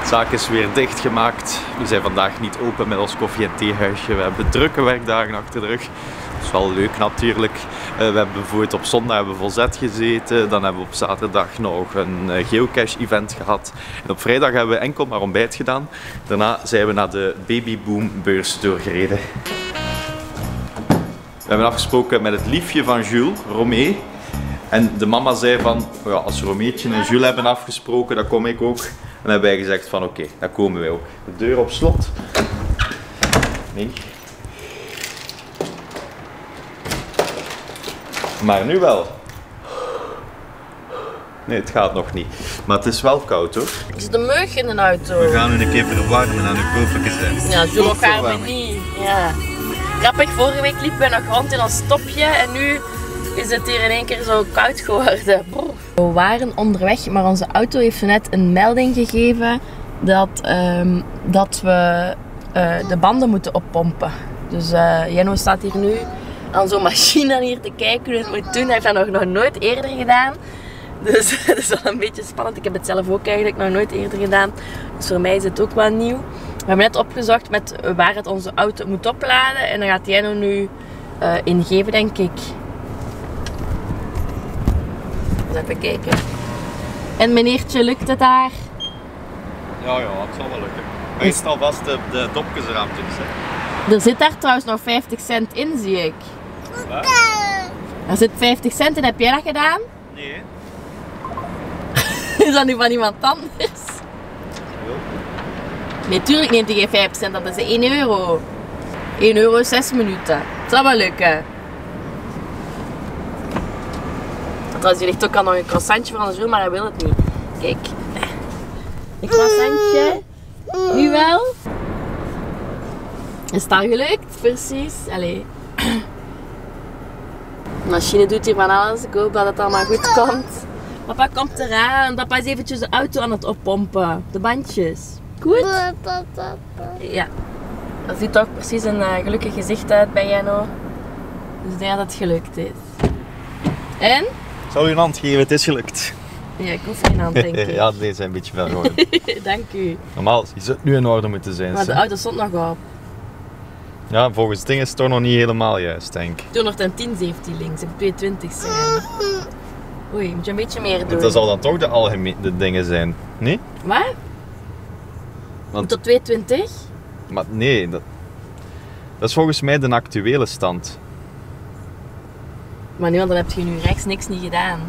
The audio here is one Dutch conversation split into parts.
zaak is weer dichtgemaakt. We zijn vandaag niet open met ons koffie- en theehuisje. We hebben drukke werkdagen achter de rug. Dat is wel leuk natuurlijk. We hebben bijvoorbeeld op zondag hebben we volzet gezeten. Dan hebben we op zaterdag nog een geocache-event gehad. En op vrijdag hebben we enkel maar ontbijt gedaan. Daarna zijn we naar de babyboombeurs doorgereden. We hebben afgesproken met het liefje van Jules, Romee. En de mama zei van, ja, als Romeetje en Jules hebben afgesproken, dan kom ik ook. En dan hebben wij gezegd van oké, dan komen wij ook. De deur op slot. Nee. Maar nu wel. Nee, het gaat nog niet. Maar het is wel koud hoor. Er zit een mug in de auto. We gaan nu een keer verwarmen aan uw koffertje. Ja, zo gaan we niet. Ja. Grappig, vorige week liepen we nog rond in ons stopje en nu is het hier in één keer zo koud geworden. We waren onderweg, maar onze auto heeft net een melding gegeven dat we de banden moeten oppompen. Dus Jenno staat hier nu aan zo'n machine hier te kijken hoe hij het moet doen. Hij heeft dat nog nooit eerder gedaan. Dus het is wel een beetje spannend. Ik heb het zelf ook eigenlijk nog nooit eerder gedaan. Dus voor mij is het ook wel nieuw. We hebben net opgezocht met waar het onze auto moet opladen. En dan gaat Jenno nu ingeven, denk ik. Dus even kijken. En meneertje, lukt het daar? Ja, het zal wel lukken. Meestal vast de dopjes eraan doen. Er zit daar trouwens nog 50 cent in, zie ik. Wat? Er zit 50 cent in. Heb jij dat gedaan? Nee. Is dat nu van iemand anders? Nee, tuurlijk neemt hij geen 50 cent, dat is 1 euro. 1 euro 6 minuten. Het zal wel lukken. Trouwens, hier ligt ook al nog een croissantje van Jules, maar hij wil het niet. Kijk. Een croissantje. Nu wel. Is dat gelukt? Precies. Allee. De machine doet hier van alles. Ik hoop dat het allemaal goed komt. Papa komt eraan. Papa is eventjes de auto aan het oppompen. De bandjes. Goed? Ja. Dat ziet toch precies een gelukkig gezicht uit bij Jenno. Dus ik denk dat het gelukt is. En? Ik zal u een hand geven, het is gelukt. Ja, ik hoef geen hand, denk ik. Ja, deze zijn een beetje ver geworden. Dank u. Normaal zou het nu in orde moeten zijn. Maar de auto stond nog op. Ja, volgens dingen is het toch nog niet helemaal juist, denk ik. 210 heeft hij links, ik moet 220 zijn. Oei, moet je een beetje meer doen. Dat zal dan toch de algemene dingen zijn, niet? Wat? Want, Tot 220? maar nee, dat is volgens mij de actuele stand. Maar nu, want dan heb je nu rechts niks niet gedaan.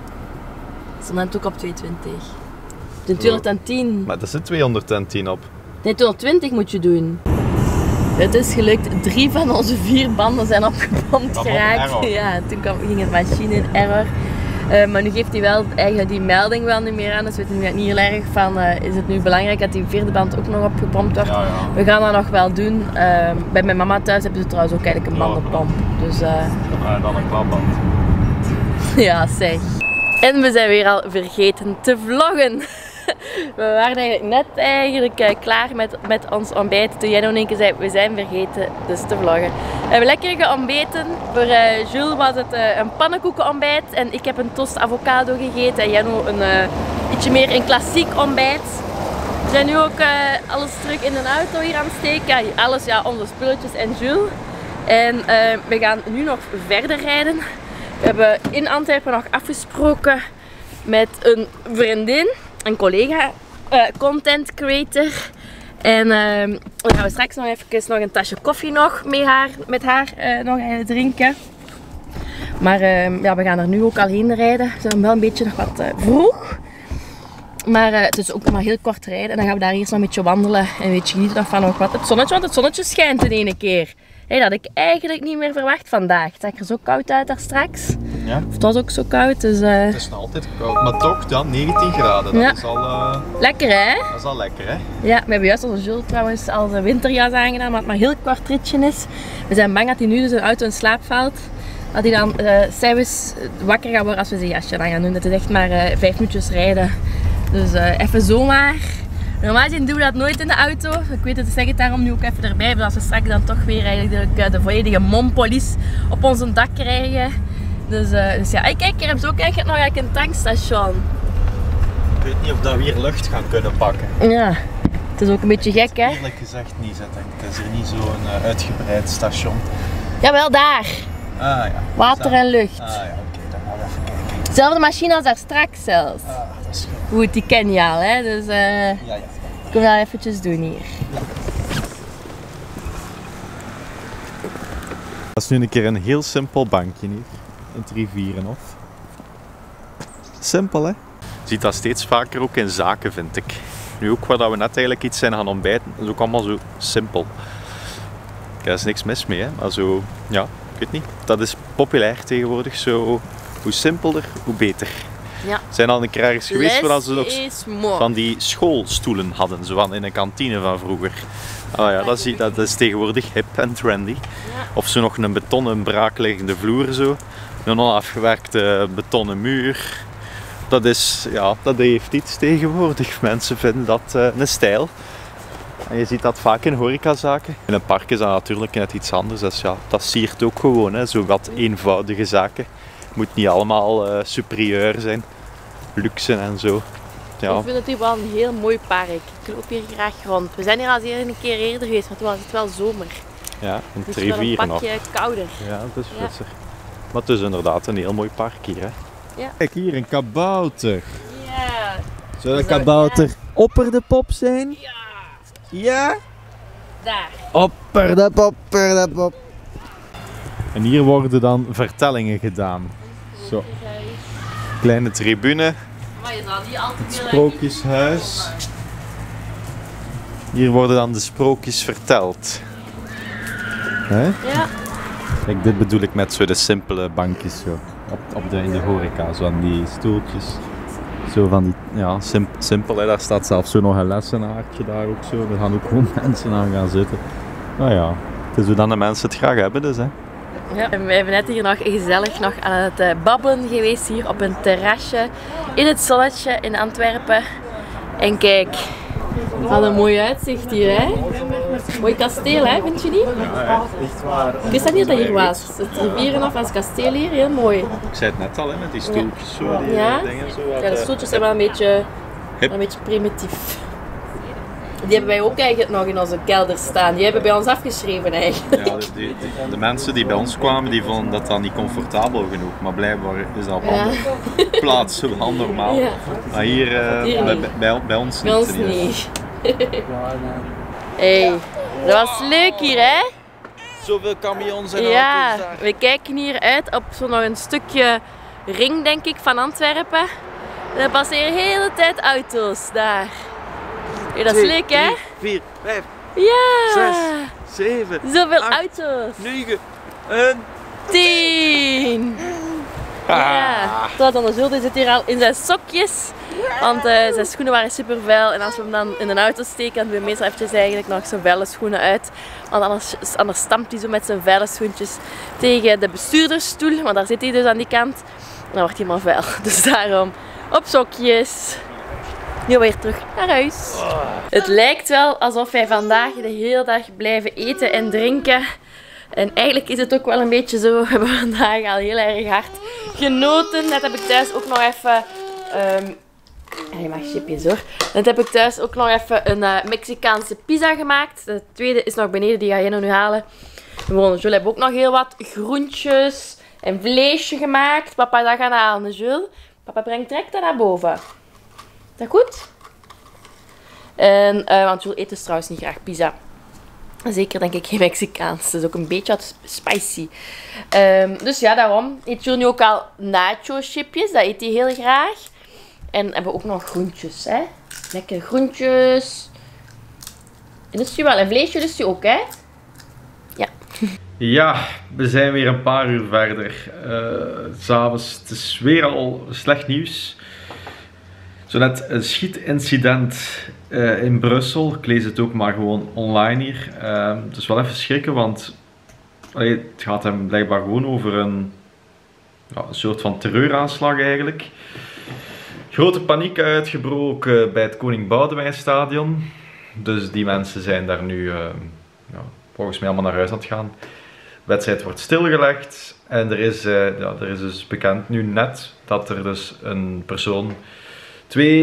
Het stond net ook op 220. De 210. Maar er zit 210 op. Nee, 220 moet je doen. Het is gelukt. 3 van onze 4 banden zijn opgepompt geraakt. Ja, toen ging het machine in error. Maar nu geeft hij wel eigenlijk die melding wel niet meer aan. Dus we weten nu niet heel erg van, is het nu belangrijk dat die 4e band ook nog opgepompt wordt. Ja. We gaan dat nog wel doen. Bij mijn mama thuis hebben ze trouwens ook eigenlijk een bandenpomp. Dus, dan een klapband. ja, zeg. En we zijn weer al vergeten te vloggen. We waren eigenlijk net klaar met ons ontbijt toen Jenno in één keer zei, we zijn vergeten dus te vloggen. We hebben lekker geontbeten. Voor Jules was het een pannenkoekenontbijt en ik heb een toast avocado gegeten en Jenno ietsje meer een klassiek ontbijt. We zijn nu ook alles terug in de auto hier aan het steken. Alles, ja, onze spulletjes en Jules. En we gaan nu nog verder rijden. We hebben in Antwerpen nog afgesproken met een vriendin. Een collega, content creator. En dan gaan we straks nog even een tasje koffie met haar drinken. Maar ja, we gaan er nu ook al heen rijden. We zijn wel een beetje nog wat vroeg. Maar het is ook maar heel kort rijden. En dan gaan we daar eerst nog een beetje wandelen. En een beetje genieten van nog wat. Het zonnetje, want het zonnetje schijnt in ene keer. Hey, dat had ik eigenlijk niet meer verwacht vandaag. Het zag er zo koud uit daar straks. Ja. Of het was ook zo koud. Dus, het is nog altijd koud, maar toch dan 19 graden. Dat is al, lekker hè? Dat is al lekker hè? Ja, we hebben juist onze Jules trouwens als een winterjas aangedaan, maar het maar heel kort ritje is. We zijn bang dat hij nu dus een auto in slaap valt. Dat hij dan s'avonds wakker gaat worden als we zijn jasje aan gaan doen. Dat is echt maar 5 minuutjes rijden. Dus even zomaar. Normaal gezien doen we dat nooit in de auto. Ik weet het, ik zeg het daarom nu ook even erbij. Als we straks dan toch weer eigenlijk de volledige mompolice op onze dak krijgen. Dus ja, kijk, hier hebben ze ook eigenlijk nog een tankstation. Ik weet niet of dat we hier lucht gaan kunnen pakken. Ja, het is ook een beetje gek, hè? Eerlijk gezegd niet, denk ik. Het is hier niet zo'n uitgebreid station. Jawel, daar. Ah ja. Water en lucht. Ah ja, oké, dan gaan we even kijken. Dezelfde machine als daar straks zelfs. Ah, dat is goed. Goed, die ken je al, hè? Dus Ja. ik wil dat eventjes doen hier. Dat is nu een keer een heel simpel bankje hier. In het Rivierenhof. Simpel, hè? Je ziet dat steeds vaker ook in zaken, vind ik. Nu ook waar we net eigenlijk iets zijn gaan ontbijten, dat is ook allemaal zo simpel. Daar is niks mis mee, hè? Maar zo, ja, ik weet niet. Dat is populair tegenwoordig. Zo, hoe simpeler, hoe beter. Ja. We zijn al een keer ergens geweest waar ze nog is mooi. van die schoolstoelen hadden, zo van in een kantine van vroeger. Oh ja, dat is tegenwoordig hip en trendy. Ja. Of zo nog een betonnen braakliggende vloer zo. Een onafgewerkte betonnen muur. Dat is, ja, dat heeft iets tegenwoordig. Mensen vinden dat een stijl. En je ziet dat vaak in horecazaken. In een park is dat natuurlijk net iets anders. Dus ja, dat siert ook gewoon, hè. Zo wat eenvoudige zaken. Het moet niet allemaal superieur zijn. Luxe en zo. Ja. Ik vind het hier wel een heel mooi park. Ik loop hier graag rond. We zijn hier al een keer eerder geweest, maar toen was het wel zomer. Ja, in het Dus wel een Rivierenhof. pakje kouder. Ja, het is frisser. Maar het is inderdaad een heel mooi park hier, hè. Ja. Kijk hier, een kabouter. Ja. Zou de Zo, kabouter opper de pop zijn? Ja. Ja? Daar. Opper de pop. En hier worden dan vertellingen gedaan. Zo, kleine tribune, Maar je zal die altijd weer sprookjeshuis. Hier worden dan de sprookjes verteld. Hè? Ja. Kijk, dit bedoel ik met zo de simpele bankjes zo. In de horeca, zo aan die stoeltjes. Zo van die, ja, simpel hè. Daar staat zelfs zo nog een lessenaartje daar ook zo. Daar gaan ook gewoon mensen aan gaan zitten. Nou ja, het is hoe dan de mensen het graag hebben dus hè. Ja. En we hebben net hier nog gezellig nog aan het babbelen geweest hier op een terrasje in het zonnetje in Antwerpen. En kijk, wat een mooi uitzicht hier, hè? Mooi kasteel, hè? Vind je niet? Ja, echt waar. Ik wist dat niet dat dat hier was. Het Rivierenhof als kasteel hier, heel mooi. Ik zei het net al hè, met die stoeltjes zo, die Ja? dingen zo. Ja, de stoeltjes zijn wel een beetje primitief. Die hebben wij ook eigenlijk nog in onze kelder staan. Die hebben bij ons afgeschreven eigenlijk. Ja, de mensen die bij ons kwamen, die vonden dat dan niet comfortabel genoeg. Maar blijkbaar is dat op andere plaatsen wel normaal. Ja. Maar hier, bij ons niet. Bij ons niet. Hey, dat was leuk hier, hè? Zoveel camions en Ja, auto's daar. we kijken hier uit op zo nog een stukje ring, denk ik, van Antwerpen. En er passeren de hele tijd auto's daar. Hey, dat is leuk, hè? 4, 5, Ja! 6, 7, Zoveel 8, auto's. 9 en 10! Ja, tot dan de Zulde zit hier al in zijn sokjes. Want zijn schoenen waren super vuil. En als we hem dan in een auto steken, dan doen we meestal eventjes eigenlijk nog zijn vuile schoenen uit. Want anders stampt hij zo met zijn vuile schoentjes tegen de bestuurdersstoel. Want daar zit hij dus aan die kant. En dan wordt hij maar vuil. Dus daarom op sokjes. Nu weer terug naar huis. Het lijkt wel alsof wij vandaag de hele dag blijven eten en drinken. En eigenlijk is het ook wel een beetje zo. We hebben vandaag al heel erg hard genoten. Net heb ik thuis ook nog even... je mag chipjes hoor. Net heb ik thuis ook nog even een Mexicaanse pizza gemaakt. De tweede is nog beneden, die ga je nu halen. Gewoon, Jules hebben ook nog heel wat groentjes en vleesje gemaakt. Papa dat gaan halen, Jules. Papa brengt direct dat naar boven. Is dat goed? En, want Jules eet dus trouwens niet graag pizza. Zeker denk ik geen Mexicaans. Het is ook een beetje wat spicy. Dus ja, daarom eet Jules nu ook al nacho chipjes. Dat eet hij heel graag. En hebben we ook nog groentjes, hè. Lekker groentjes. En dat is wel een vleesje, dus ook, hè. Ja. Ja, we zijn weer een paar uur verder. 'S Avonds, het is weer al slecht nieuws. Zo net een schietincident in Brussel. Ik lees het ook maar gewoon online hier. Het is wel even schrikken, want het gaat hem blijkbaar gewoon over een soort van terreuraanslag eigenlijk. Grote paniek uitgebroken bij het Koning Boudewijnstadion. Dus die mensen zijn daar nu volgens mij allemaal naar huis aan het gaan. De wedstrijd wordt stilgelegd. En er is dus bekend nu net dat er dus een persoon 2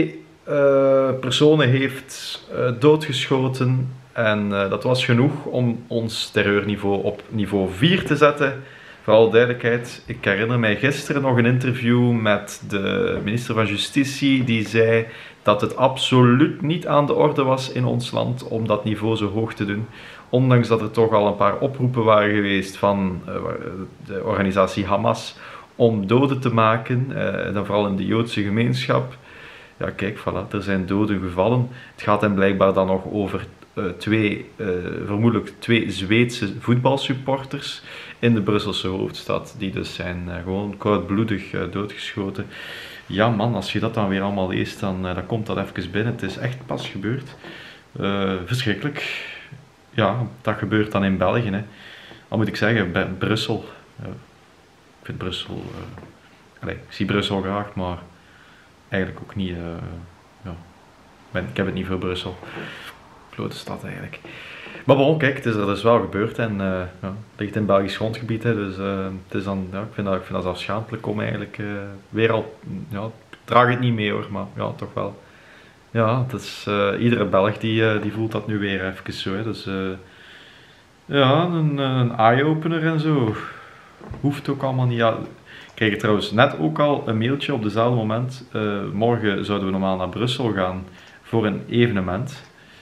personen heeft doodgeschoten. En dat was genoeg om ons terreurniveau op niveau 4 te zetten. Voor alle duidelijkheid, ik herinner mij gisteren nog een interview met de minister van Justitie. Die zei dat het absoluut niet aan de orde was in ons land om dat niveau zo hoog te doen. Ondanks dat er toch al een paar oproepen waren geweest van de organisatie Hamas om doden te maken. Dan vooral in de Joodse gemeenschap. Ja, kijk, voilà, er zijn doden gevallen. Het gaat hem blijkbaar dan nog over vermoedelijk twee Zweedse voetbalsupporters in de Brusselse hoofdstad. Die dus zijn gewoon koudbloedig doodgeschoten. Ja man, als je dat dan weer allemaal leest, dan komt dat even binnen. Het is echt pas gebeurd. Verschrikkelijk. Ja, dat gebeurt dan in België. Hè. Al moet ik zeggen, bij Brussel. Ik vind Brussel... ik zie Brussel graag, maar eigenlijk ook niet... ik heb het niet voor Brussel. Grote stad eigenlijk. Maar bon, kijk, het is er dus wel gebeurd en het ligt in Belgisch grondgebied, hè, dus het is dan, ja, ik vind dat zelfs schaamtelijk om eigenlijk weer al, ja, ik draag het niet mee hoor, maar ja, toch wel. Ja, het is, iedere Belg die voelt dat nu weer even zo, hè, dus ja, een eye-opener en zo. Hoeft ook allemaal niet. Ja, ik kreeg trouwens net ook al een mailtje op dezelfde moment. Morgen zouden we normaal naar Brussel gaan voor een evenement.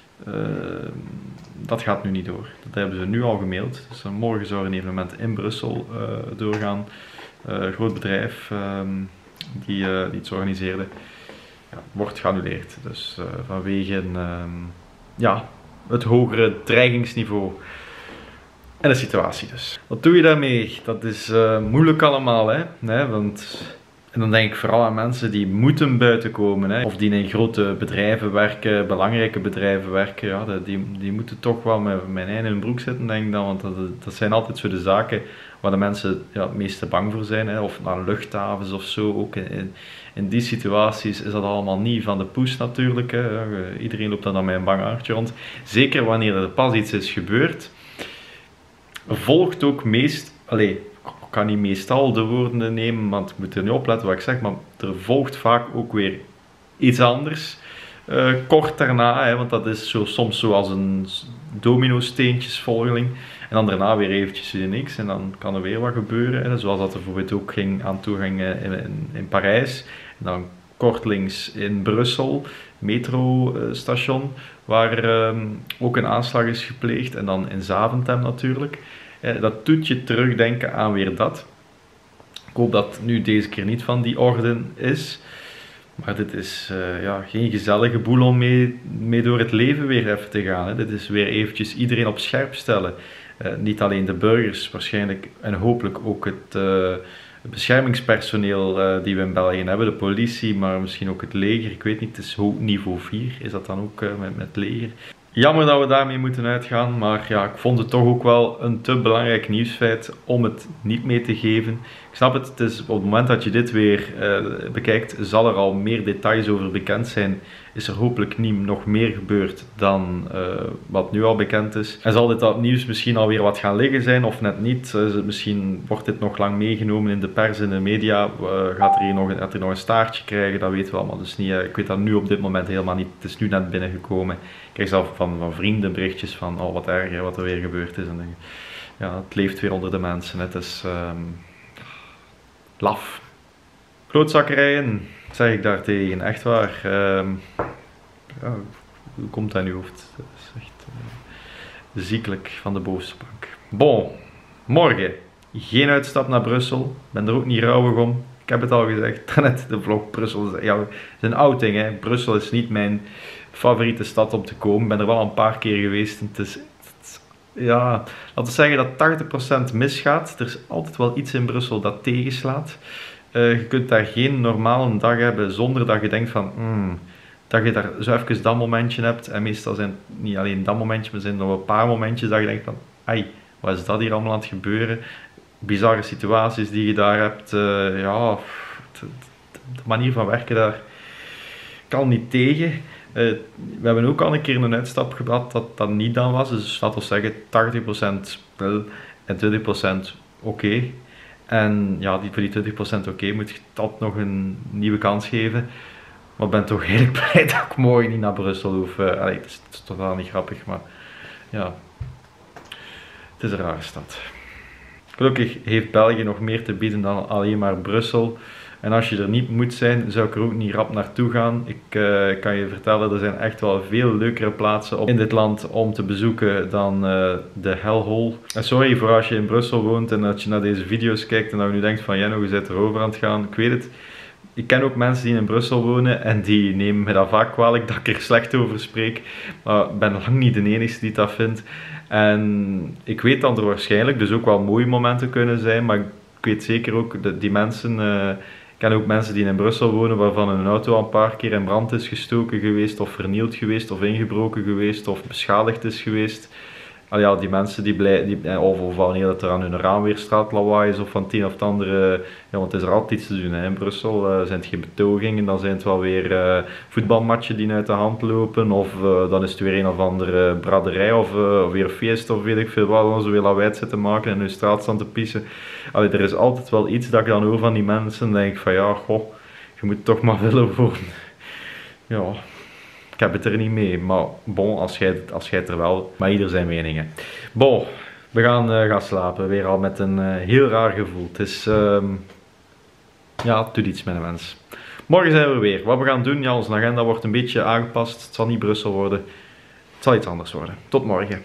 Dat gaat nu niet door. Dat hebben ze nu al gemaild. Dus morgen zou er een evenement in Brussel doorgaan. Groot bedrijf die iets organiseerde, ja, wordt geannuleerd. Dus vanwege het hogere dreigingsniveau en de situatie dus. Wat doe je daarmee? Dat is moeilijk allemaal, hè? Nee, want... En dan denk ik vooral aan mensen die moeten buiten komen, hè. Of die in grote bedrijven werken, belangrijke bedrijven werken. Ja, die moeten toch wel met mijn ei in hun broek zitten, denk ik dan. Want dat zijn altijd zo de zaken waar de mensen het meeste bang voor zijn. Hè. Of naar luchthavens of zo. Ook in die situaties is dat allemaal niet van de poes natuurlijk. Hè. Iedereen loopt dan met een bang hartje rond. Zeker wanneer er pas iets is gebeurd. Volgt ook ik kan niet meestal de woorden nemen, want ik moet er niet opletten wat ik zeg, maar er volgt vaak ook weer iets anders. Kort daarna, hè, want dat is soms zoals een domino-steentjesvolging. En dan daarna weer eventjes niks en dan kan er weer wat gebeuren. Hè, zoals dat er bijvoorbeeld ook aan toe ging in Parijs. En dan kortlings in Brussel, metrostation, waar ook een aanslag is gepleegd. En dan in Zaventem natuurlijk. Dat doet je terugdenken aan weer dat. Ik hoop dat nu deze keer niet van die orde is. Maar dit is geen gezellige boel om mee door het leven weer even te gaan. Hè. Dit is weer eventjes iedereen op scherp stellen. Niet alleen de burgers waarschijnlijk en hopelijk ook het beschermingspersoneel die we in België hebben. De politie, maar misschien ook het leger. Ik weet niet, het is niveau 4. Is dat dan ook met het leger? Jammer dat we daarmee moeten uitgaan, maar ja, ik vond het toch ook wel een te belangrijk nieuwsfeit om het niet mee te geven. Ik snap het, is op het moment dat je dit weer bekijkt, zal er al meer details over bekend zijn. Is er hopelijk niet nog meer gebeurd dan wat nu al bekend is. En zal dit nieuws misschien alweer wat gaan liggen zijn of net niet? Misschien wordt dit nog lang meegenomen in de pers en de media. Gaat er nog een staartje krijgen? Dat weten we allemaal dus niet. Ik weet dat nu op dit moment helemaal niet. Het is nu net binnengekomen. Ik krijg zelf van vrienden berichtjes van oh, wat erg wat er weer gebeurd is. En, ja, het leeft weer onder de mensen. Het is laf. Klootzakerijen, zeg ik daartegen. Echt waar. Hoe komt dat in uw hoofd? Dat is echt ziekelijk van de bovenste bank. Bon, morgen geen uitstap naar Brussel. Ik ben er ook niet rouwig om. Ik heb het al gezegd, daarnet de vlog Brussel. Ja, het is een outing, hè. Brussel is niet mijn favoriete stad om te komen. Ik ben er wel een paar keer geweest. En het is ja, laten we zeggen dat 80% misgaat. Er is altijd wel iets in Brussel dat tegenslaat. Je kunt daar geen normale dag hebben zonder dat je denkt van... dat je daar zo even dat momentje hebt. En meestal zijn het niet alleen dat momentje, maar zijn er nog een paar momentjes dat je denkt van... Ai, wat is dat hier allemaal aan het gebeuren? Bizarre situaties die je daar hebt. De manier van werken daar kan niet tegen. We hebben ook al een keer een uitstap gehad dat niet dan was. Dus laten we zeggen 80% wel en 20% oké. En ja, voor die 20% oké moet je dat nog een nieuwe kans geven. Maar ik ben toch eigenlijk blij dat ik morgen niet naar Brussel hoef. Allee, het is totaal niet grappig, maar ja, het is een rare stad. Gelukkig heeft België nog meer te bieden dan alleen maar Brussel. En als je er niet moet zijn, zou ik er ook niet rap naartoe gaan. Ik kan je vertellen, er zijn echt wel veel leukere plaatsen in dit land om te bezoeken dan de Hellhole. En sorry voor als je in Brussel woont en dat je naar deze video's kijkt en dat je nu denkt van, Jenno, je bent erover aan het gaan. Ik weet het. Ik ken ook mensen die in Brussel wonen en die nemen me dat vaak kwalijk dat ik er slecht over spreek. Maar ik ben lang niet de enige die dat vindt. En ik weet dat er waarschijnlijk dus ook wel mooie momenten kunnen zijn, maar ik weet zeker ook dat die mensen... Ik ken ook mensen die in Brussel wonen waarvan een auto al een paar keer in brand is gestoken geweest, of vernield geweest, of ingebroken geweest, of beschadigd is geweest. Al ja, die mensen of wanneer het er aan hun raam weer straatlawaai is, of van het een of het andere, ja, want het is er altijd iets te doen. Hè. In Brussel zijn het geen betogingen, dan zijn het wel weer voetbalmatchen die uit de hand lopen, of dan is het weer een of andere braderij, of weer feest, of weet ik veel wat, dan zo weer lawaai zitten maken en hun straat staan te pissen. Allee, er is altijd wel iets dat ik dan hoor van die mensen, denk ik van ja, goh, je moet toch maar willen worden. Ja... Ik heb het er niet mee, maar bon, als jij het er wel, maar ieder zijn meningen. Bon, we gaan slapen, weer al met een heel raar gevoel. Het is, ja, het doet iets met een mens. Morgen zijn we weer. Wat we gaan doen, ja, onze agenda wordt een beetje aangepast. Het zal niet Brussel worden, het zal iets anders worden. Tot morgen.